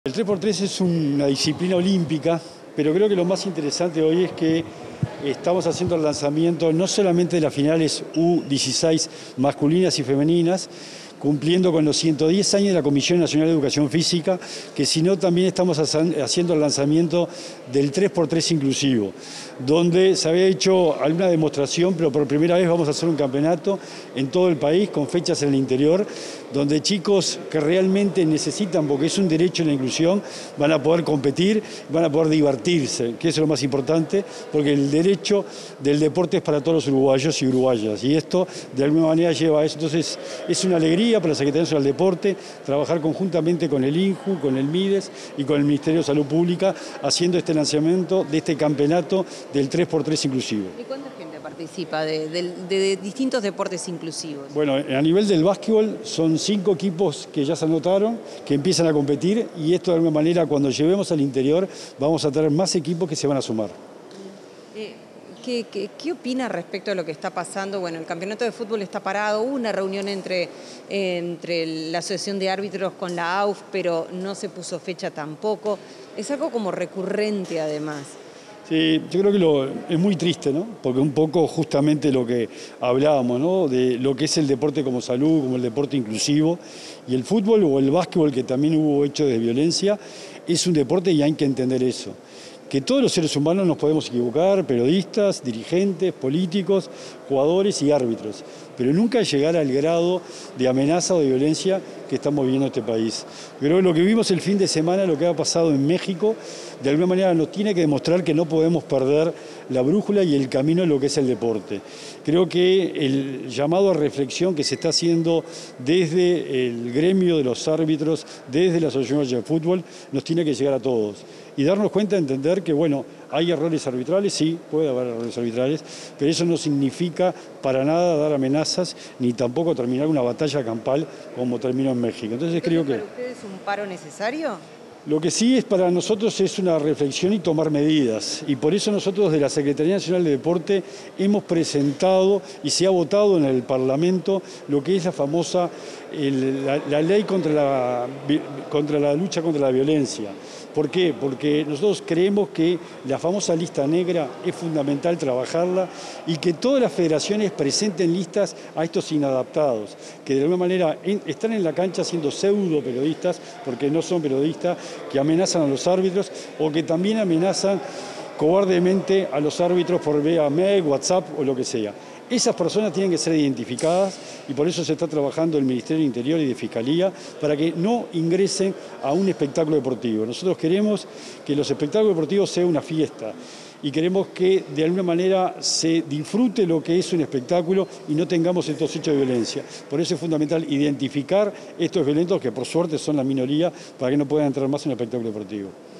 El 3x3 es una disciplina olímpica, pero creo que lo más interesante hoy es que estamos haciendo el lanzamiento no solamente de las finales U16 masculinas y femeninas, cumpliendo con los 110 años de la Comisión Nacional de Educación Física, sino también estamos haciendo el lanzamiento del 3x3 inclusivo, donde se había hecho alguna demostración, pero por primera vez vamos a hacer un campeonato en todo el país, con fechas en el interior, donde chicos que realmente necesitan, porque es un derecho en la inclusión, van a poder competir, van a poder divertirse, que eso es lo más importante, porque el derecho del deporte es para todos los uruguayos y uruguayas, y esto de alguna manera lleva a eso. Entonces es una alegría para la Secretaría Nacional del Deporte trabajar conjuntamente con el INJU, con el MIDES y con el Ministerio de Salud Pública, haciendo este lanzamiento de este campeonato del 3x3 inclusivo. ¿Y cuánta gente participa de distintos deportes inclusivos? Bueno, a nivel del básquetbol son 5 equipos que ya se anotaron, que empiezan a competir, y esto de alguna manera cuando llevemos al interior vamos a tener más equipos que se van a sumar. ¿Qué opina respecto a lo que está pasando? Bueno, el campeonato de fútbol está parado, hubo una reunión entre la Asociación de Árbitros con la AUF, pero no se puso fecha tampoco. Es algo como recurrente además. Sí, yo creo que es muy triste, ¿no? Porque un poco justamente lo que hablábamos, ¿no? De lo que es el deporte como salud, como el deporte inclusivo, y el fútbol o el básquetbol, que también hubo hechos de violencia, es un deporte y hay que entender eso. Que todos los seres humanos nos podemos equivocar, periodistas, dirigentes, políticos, jugadores y árbitros, pero nunca llegar al grado de amenaza o de violencia que estamos viviendo en este país. Creo que lo que vimos el fin de semana, lo que ha pasado en México, de alguna manera nos tiene que demostrar que no podemos perder la brújula y el camino en lo que es el deporte. Creo que el llamado a reflexión que se está haciendo desde el gremio de los árbitros, desde la Asociación de Fútbol, nos tiene que llegar a todos. Y darnos cuenta de entender que, bueno, hay errores arbitrales, sí, puede haber errores arbitrales, pero eso no significa para nada dar amenazas, ni tampoco terminar una batalla campal como terminó en México. Entonces creo que... ¿Para ustedes es un paro necesario? Lo que sí es para nosotros es una reflexión y tomar medidas, y por eso nosotros de la Secretaría Nacional de Deporte hemos presentado y se ha votado en el Parlamento lo que es la famosa la ley contra la lucha contra la violencia. ¿Por qué? Porque nosotros creemos que la famosa lista negra es fundamental trabajarla y que todas las federaciones presenten listas a estos inadaptados, que de alguna manera están en la cancha siendo pseudo periodistas, porque no son periodistas, que amenazan a los árbitros o que también amenazan cobardemente a los árbitros por vía mail, WhatsApp o lo que sea. Esas personas tienen que ser identificadas y por eso se está trabajando el Ministerio del Interior y de Fiscalía para que no ingresen a un espectáculo deportivo. Nosotros queremos que los espectáculos deportivos sean una fiesta y queremos que de alguna manera se disfrute lo que es un espectáculo y no tengamos estos hechos de violencia. Por eso es fundamental identificar estos violentos que por suerte son la minoría para que no puedan entrar más en el espectáculo deportivo.